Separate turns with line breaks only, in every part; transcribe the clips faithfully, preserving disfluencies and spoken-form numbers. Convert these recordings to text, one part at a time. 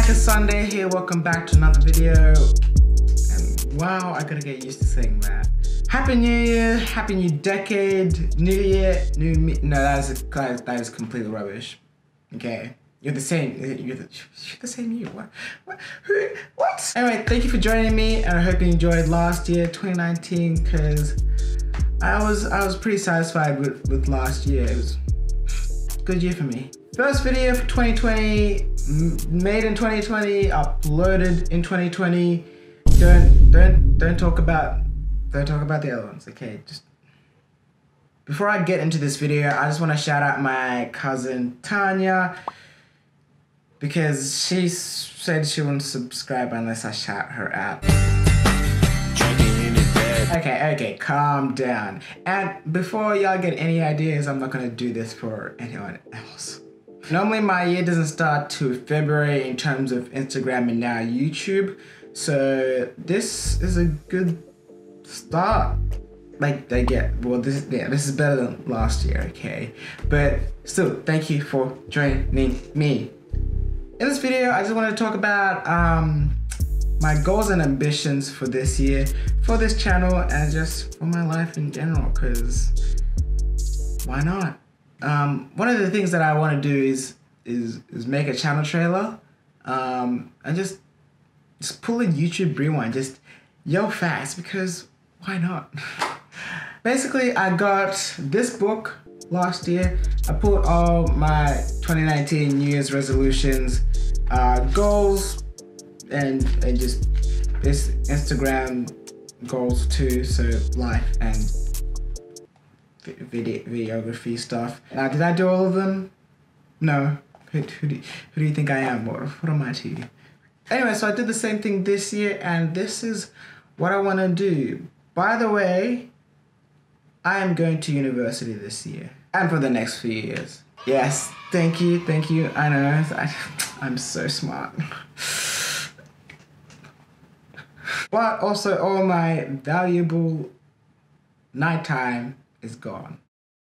Maccasundae here, welcome back to another video. And wow, I gotta get used to saying that. Happy New Year, Happy New Decade, New Year, New Me. No, that is, that is completely rubbish. Okay, you're the same, you're the, you're the same year, what? What? Who? What? Anyway, thank you for joining me, and I hope you enjoyed last year, twenty nineteen, because I was, I was pretty satisfied with, with last year. It was a good year for me. First video for twenty twenty, made in twenty twenty, uploaded in twenty twenty. Don't don't don't talk about don't talk about the other ones, okay? Just before I get into this video, I just want to shout out my cousin Tanya because she said she wouldn't subscribe unless I shout her out. Okay, okay, calm down. And before y'all get any ideas, I'm not gonna do this for anyone else. Normally my year doesn't start till February in terms of Instagram and now YouTube. So this is a good start. Like they get, well this, yeah, this is better than last year, okay? But still, thank you for joining me. In this video, I just want to talk about um, my goals and ambitions for this year, for this channel, and just for my life in general, because why not? Um, one of the things that I want to do is is is make a channel trailer, um, and just just pull in YouTube Rewind, just yell fast, because why not? Basically, I got this book last year. I put all my twenty nineteen New Year's resolutions, uh, goals, and and just this Instagram goals too. So life and video videography stuff. Now, did I do all of them? No. Who, who, do, who do you think I am? What, what am I to you? Anyway, so I did the same thing this year, and this is what I want to do. By the way, I am going to university this year and for the next few years. Yes, thank you, thank you. I know, I, I'm so smart. But also all my valuable nighttime is gone.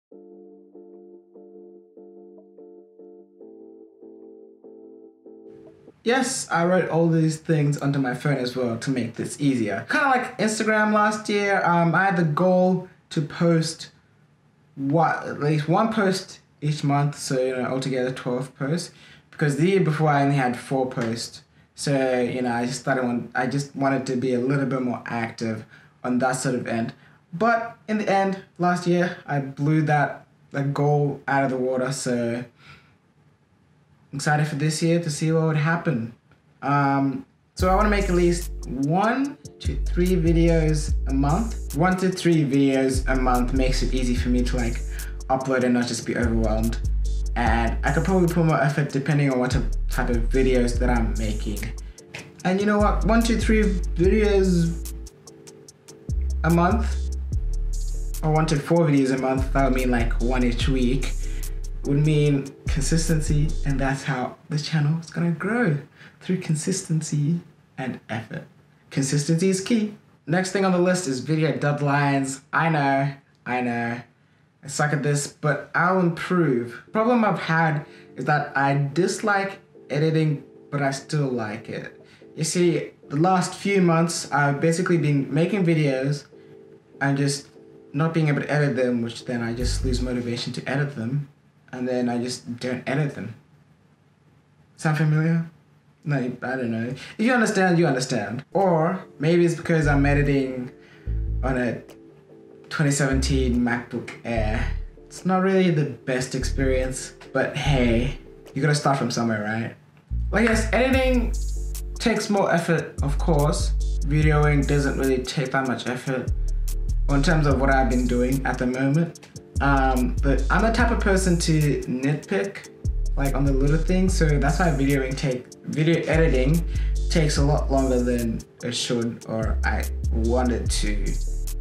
Yes, I wrote all these things onto my phone as well to make this easier. Kind of like Instagram last year, um, I had the goal to post what at least one post each month, so you know altogether twelve posts. Because the year before I only had four posts, so you know I just thought I want I just wanted to be a little bit more active on that sort of end. But in the end, last year I blew that that goal out of the water. So I'm excited for this year to see what would happen. Um, so I want to make at least one to three videos a month. One to three videos a month makes it easy for me to like upload and not just be overwhelmed. And I could probably put more effort depending on what type of videos that I'm making. And you know what? One to three videos a month, or one to four videos a month, that would mean like one each week, would mean consistency, and that's how the channel is gonna grow, through consistency and effort. Consistency is key. Next thing on the list is video deadlines. I know, I know, I suck at this, but I'll improve. The problem I've had is that I dislike editing, but I still like it. You see, the last few months, I've basically been making videos and just not being able to edit them, which then I just lose motivation to edit them, and then I just don't edit them. Sound familiar? No, I don't know. If you understand, you understand. Or maybe it's because I'm editing on a twenty seventeen MacBook Air. It's not really the best experience, but hey, you gotta start from somewhere, right? Well, yes, editing takes more effort, of course. Videoing doesn't really take that much effort in terms of what I've been doing at the moment. Um, but I'm the type of person to nitpick, like on the little things, so that's why videoing take video editing takes a lot longer than it should, or I want it to.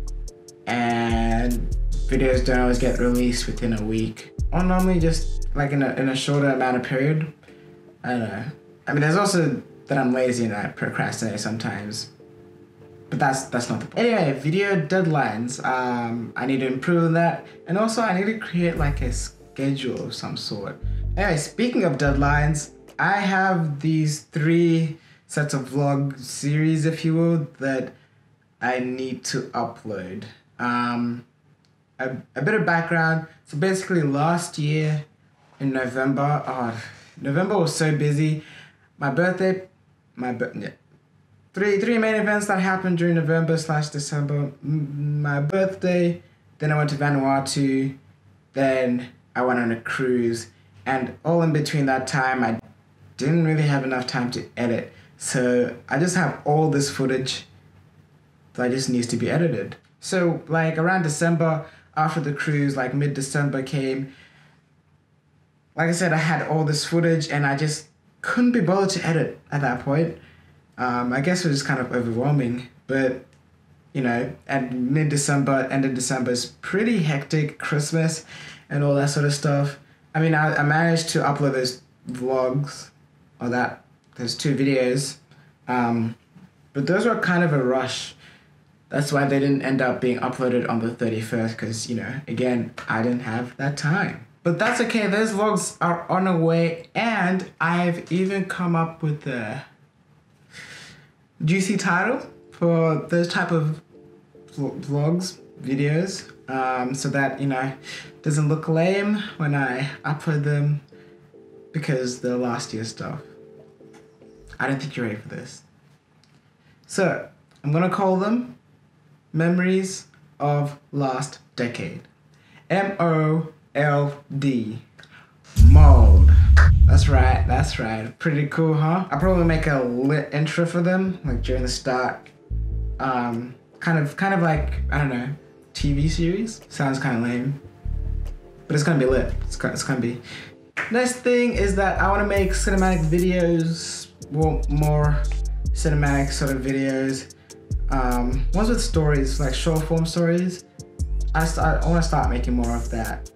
And videos don't always get released within a week, or normally just like in a in a shorter amount of period. I don't know. I mean, there's also that I'm lazy and I procrastinate sometimes. But that's that's not the point. Anyway, video deadlines. Um, I need to improve on that, and also I need to create like a schedule of some sort. Anyway, speaking of deadlines, I have these three sets of vlog series, if you will, that I need to upload. Um, a, a bit of background. So basically last year in November, oh, November was so busy. My birthday, my birthday, three, three main events that happened during November slash December. M my birthday, then I went to Vanuatu, then I went on a cruise, and all in between that time, I didn't really have enough time to edit. So I just have all this footage that just needs to be edited. So like around December, after the cruise, like mid-December came, like I said, I had all this footage and I just couldn't be bothered to edit at that point. Um, I guess it was just kind of overwhelming, but you know, at mid-December, end of December is pretty hectic, Christmas and all that sort of stuff. I mean, I, I managed to upload those vlogs, or that, those two videos, um, but those were kind of a rush. That's why they didn't end up being uploaded on the thirty-first, because, you know, again, I didn't have that time. But that's okay, those vlogs are on the way, and I've even come up with a juicy title for those type of vlogs, videos, um, so that, you know, doesn't look lame when I upload them, because they're last year stuff. I don't think you're ready for this. So, I'm gonna call them Memories of Last Decade. M O L D. Mold. That's right, that's right. Pretty cool, huh? I'll probably make a lit intro for them, like during the start. Um, kind of, kind of like, I don't know, T V series. Sounds kind of lame, but it's gonna be lit. It's gonna, it's gonna be. Next thing is that I want to make cinematic videos, well, more cinematic sort of videos. Um, ones with stories, like short form stories. I, start, I want to start making more of that.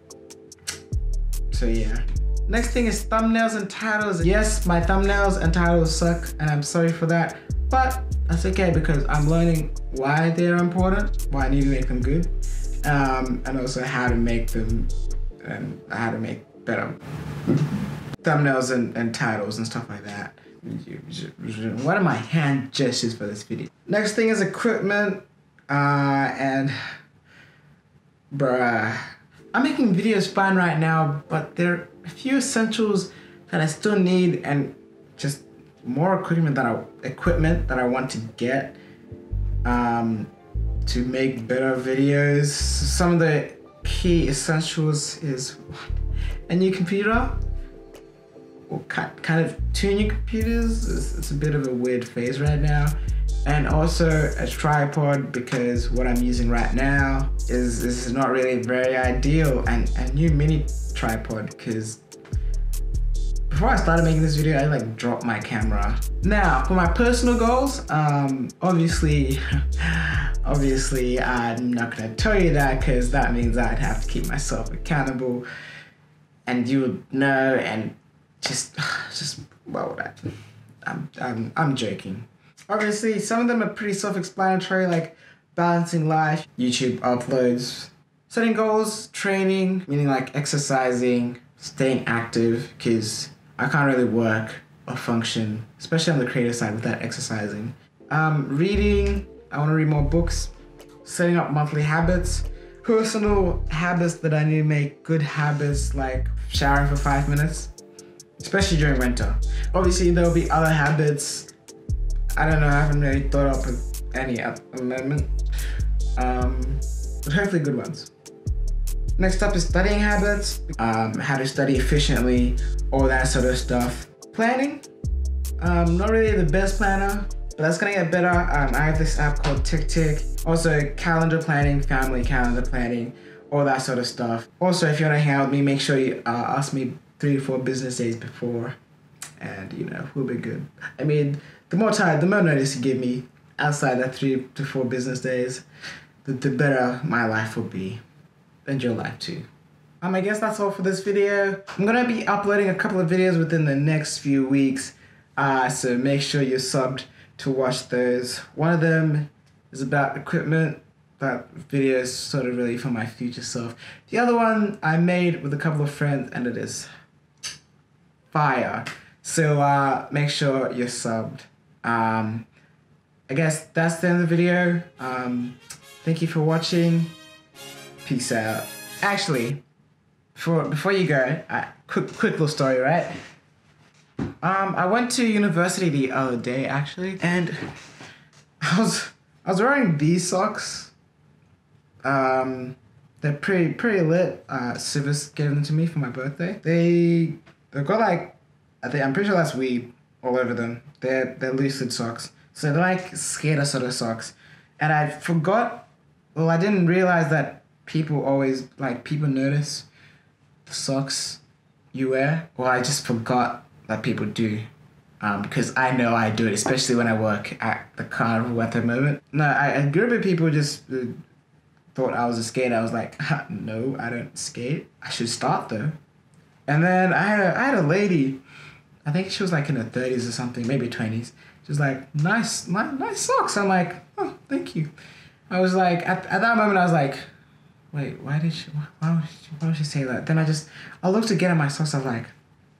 So yeah. Next thing is thumbnails and titles. Yes, my thumbnails and titles suck, and I'm sorry for that, but that's okay because I'm learning why they're important, why I need to make them good, um, and also how to make them, and how to make better thumbnails and, and titles and stuff like that. What are my hand gestures for this video? Next thing is equipment, uh, and bruh, I'm making videos fine right now, but there are a few essentials that I still need, and just more equipment that I equipment that I want to get um, to make better videos. Some of the key essentials is what? A new computer, or kind of two new computers. It's, it's a bit of a weird phase right now. And also a tripod, because what I'm using right now is, is not really very ideal, and a new mini tripod, because before I started making this video, I like dropped my camera. Now, for my personal goals, um, obviously, obviously I'm not gonna tell you that, because that means I'd have to keep myself accountable, and you would know, and just, just, well, that, I'm, I'm, I'm joking. Obviously, some of them are pretty self-explanatory, like balancing life, YouTube uploads, setting goals, training, meaning like exercising, staying active, because I can't really work or function, especially on the creative side, without exercising. Um, reading, I want to read more books, setting up monthly habits, personal habits that I need to make, good habits like showering for five minutes, especially during winter. Obviously, there'll be other habits. I don't know, I haven't really thought up with any at the moment, um, but hopefully good ones. Next up is studying habits, um, how to study efficiently, all that sort of stuff. Planning, um, not really the best planner, but that's gonna get better. Um, I have this app called Tick Tick. Also calendar planning, family calendar planning, all that sort of stuff. Also, if you wanna hang out with me, make sure you uh, ask me three to four business days before, and you know, we'll be good. I mean, the more time, the more notice you give me outside that three to four business days, the, the better my life will be, and your life too. Um, I guess that's all for this video. I'm gonna be uploading a couple of videos within the next few weeks, uh, so make sure you're subbed to watch those. One of them is about equipment. That video is sort of really for my future self. The other one I made with a couple of friends, and it is fire. So uh, make sure you're subbed. Um, I guess that's the end of the video. Um, thank you for watching. Peace out. Actually, before before you go, uh, quick quick little story, right? Um, I went to university the other day actually, and I was I was wearing these socks. Um, they're pretty pretty lit. Uh, Civis gave them to me for my birthday. They they've got like, I think I'm pretty sure that's weed all over them. They're they're lucid socks, so they're like skater sort of socks. And I forgot. Well, I didn't realize that people always like people notice the socks you wear. Well, I just forgot that people do. Um, because I know I do it, especially when I work at the carnival at the moment. No, I, a group of people just uh, thought I was a skater. I was like, no, I don't skate. I should start though. And then I had a, I had a lady, I think she was like in her thirties or something, maybe twenties. She was like, nice, nice, nice socks. I'm like, oh, thank you. I was like, at, at that moment I was like, wait, why did she, why would she, why would she say that? Then I just, I looked again at my socks, I was like,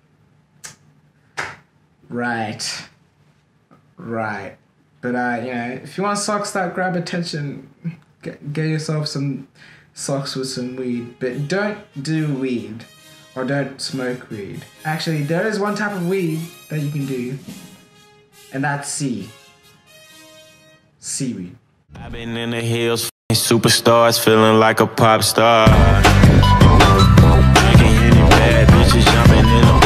right, right. But uh, you know, if you want socks that grab attention, get, get yourself some socks with some weed. But don't do weed, or don't smoke weed. Actually, there is one type of weed that you can do, and that's sea. Seaweed.
I've been in the hills, superstars, feeling like a pop star. Drinking any bad bitches, jumping in the